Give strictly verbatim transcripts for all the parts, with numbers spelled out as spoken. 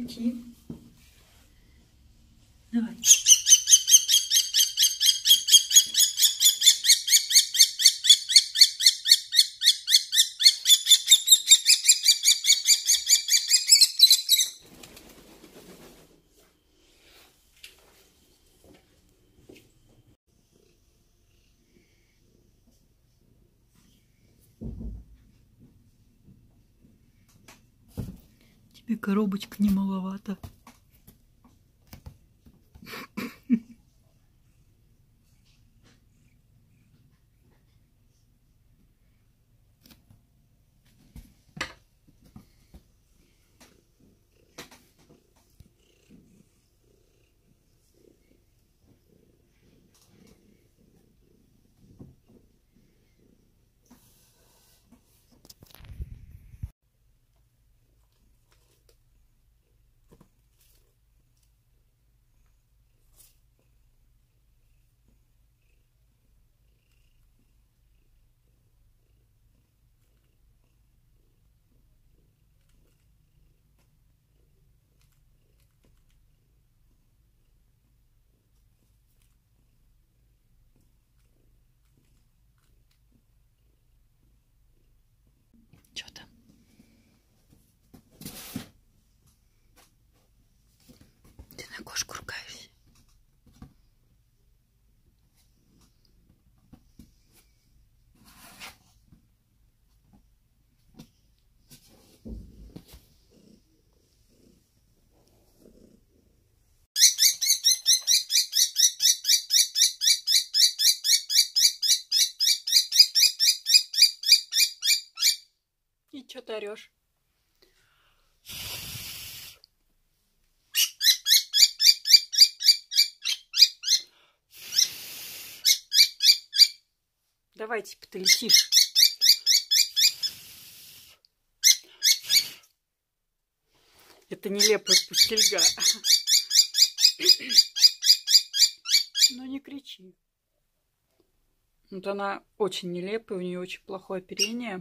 лети. Давай. Тебе коробочка не маловато. Что там? Ты на кошку ругаешься? И чё ты орёшь? Давай, типа, ты летишь. Это нелепая пустельга. Ну не кричи. Вот она очень нелепая, у нее очень плохое оперение.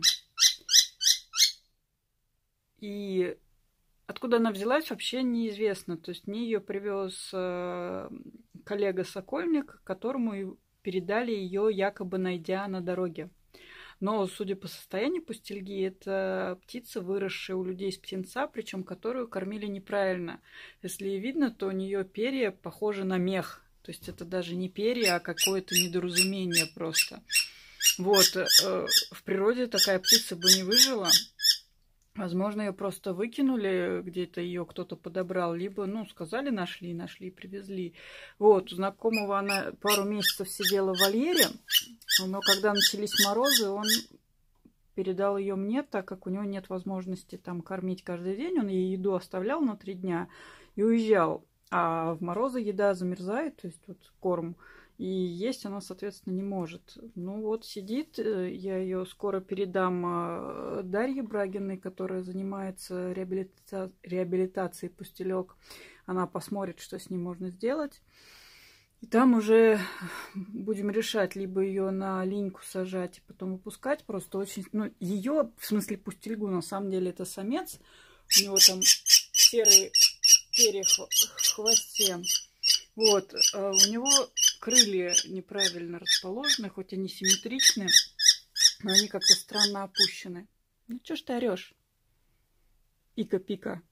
И откуда она взялась, вообще неизвестно. То есть мне ее привез коллега Сокольник, которому передали ее, якобы найдя на дороге. Но, судя по состоянию пустельги, это птица, выросшая у людей из птенца, причем которую кормили неправильно. Если видно, то у нее перья похожи на мех. То есть это даже не перья, а какое-то недоразумение просто. Вот. В природе такая птица бы не выжила. Возможно, ее просто выкинули, где-то ее кто-то подобрал, либо, ну, сказали, нашли, нашли, привезли. Вот, у знакомого она пару месяцев сидела в вольере, но когда начались морозы, он передал ее мне, так как у него нет возможности там кормить каждый день, он ей еду оставлял на три дня и уезжал. А в морозы еда замерзает, то есть вот корм, и есть она, соответственно, не может. Ну вот сидит, я ее скоро передам Дарье Брагиной, которая занимается реабилита... реабилитацией пустелек. Она посмотрит, что с ним можно сделать. И там уже будем решать, либо ее на линьку сажать и потом выпускать. Просто очень... Ну, ее, в смысле пустельгу, на самом деле это самец. У него там серые перья в хвосте. Вот, у него крылья неправильно расположены, хоть они симметричны, но они как-то странно опущены. Ну, чё ж ты орёшь? Ика-пика.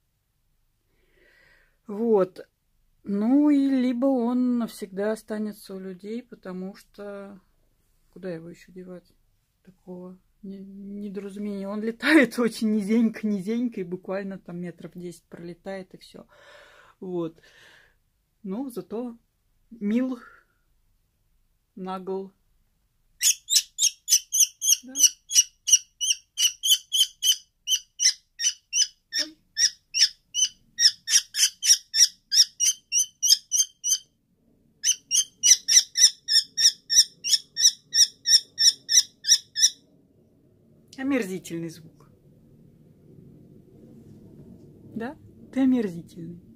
Вот. Ну, и либо он навсегда останется у людей, потому что... Куда его еще девать? Такого недоразумения. Он летает очень низенько-низенько, и буквально там метров десять пролетает, и все. Вот. Ну, зато мил, нагл. Да. Ой. Омерзительный звук. Да? Ты омерзительный.